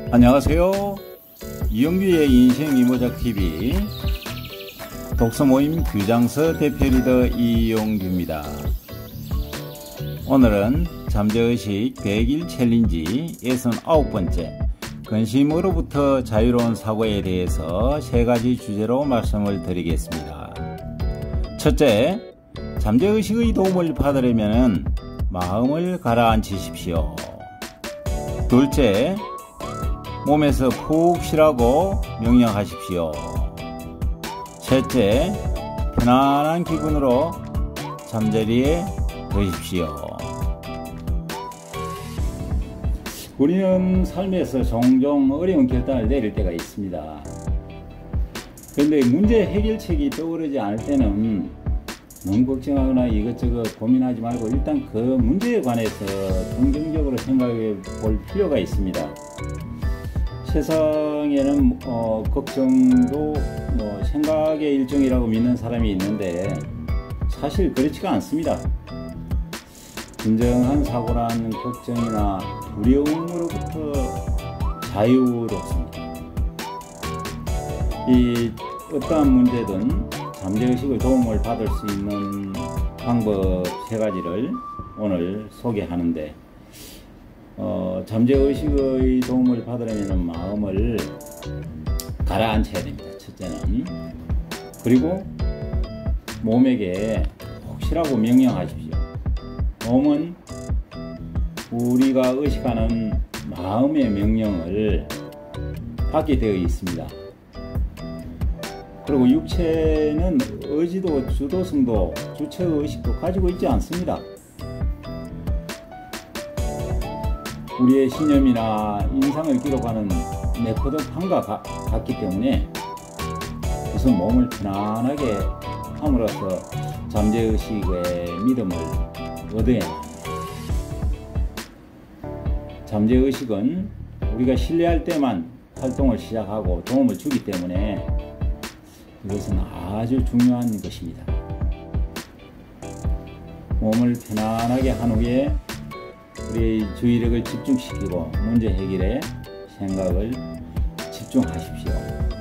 안녕하세요. 이영규의 인생이모작TV 독서모임 규장서 대표 리더 이용규입니다. 오늘은 잠재의식 100일 챌린지 69번째 근심으로부터 자유로운 사고에 대해서 3가지 주제로 말씀을 드리겠습니다. 첫째, 잠재의식의 도움을 받으려면 마음을 가라앉히십시오. 둘째, 몸에서 푹 쉬라고 명령하십시오. 셋째, 편안한 기분으로 잠자리에 드십시오. 우리는 삶에서 종종 어려운 결단을 내릴 때가 있습니다. 그런데 문제 해결책이 떠오르지 않을 때는 너무 걱정하거나 이것저것 고민하지 말고 일단 그 문제에 관해서 긍정적으로 생각해 볼 필요가 있습니다. 세상에는 걱정도 생각의 일종이라고 믿는 사람이 있는데 사실 그렇지가 않습니다. 진정한 사고란 걱정이나 두려움으로부터 자유롭습니다. 이 어떠한 문제든 잠재의식의 도움을 받을 수 있는 방법 3가지를 오늘 소개하는데, 잠재의식의 도움을 받으려면 마음을 가라앉혀야 됩니다. 첫째는. 그리고 몸에게 푹 쉬라고 명령하십시오. 몸은 우리가 의식하는 마음의 명령을 받게 되어 있습니다. 그리고 육체는 의지도 주도성도 주체의식도 가지고 있지 않습니다. 우리의 신념이나 인상을 기록하는 레코드판과 같기 때문에 우선 몸을 편안하게 함으로써 잠재의식의 믿음을 얻어야 합니다. 잠재의식은 우리가 신뢰할 때만 활동을 시작하고 도움을 주기 때문에 이것은 아주 중요한 것입니다. 몸을 편안하게 한 후에 우리의 주의력을 집중시키고 문제 해결에 생각을 집중하십시오.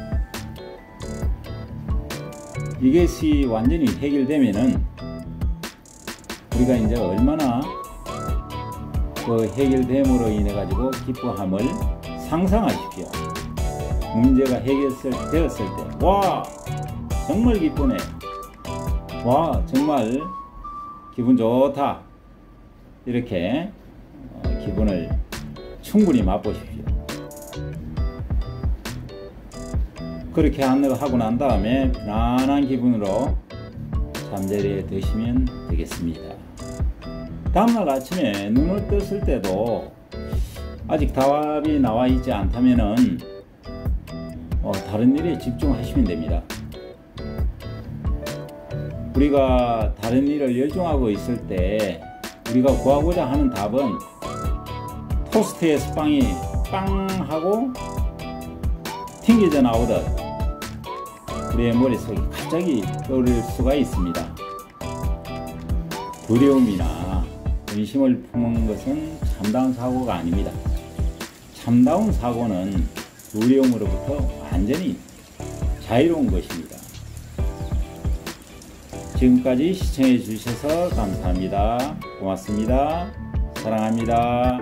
이것이 완전히 해결되면은 우리가 이제 얼마나 그 해결됨으로 인해 가지고 기뻐함을 상상하십시오. 문제가 해결되었을 때, 와, 정말 기쁘네. 와, 정말 기분 좋다. 이렇게 기분을 충분히 맛보십시오. 그렇게 하고 난 다음에 편안한 기분으로 잠자리에 드시면 되겠습니다. 다음날 아침에 눈을 떴을 때도 아직 답이 나와 있지 않다면은 다른 일에 집중하시면 됩니다. 우리가 다른 일을 열중하고 있을 때 우리가 구하고자 하는 답은 토스트에서 빵이 빵 하고 튕겨져 나오듯 우리의 머릿속에 갑자기 떠오를 수가 있습니다. 두려움이나 의심을 품은 것은 참다운 사고가 아닙니다. 참다운 사고는 두려움으로부터 완전히 자유로운 것입니다. 지금까지 시청해 주셔서 감사합니다. 고맙습니다. 사랑합니다.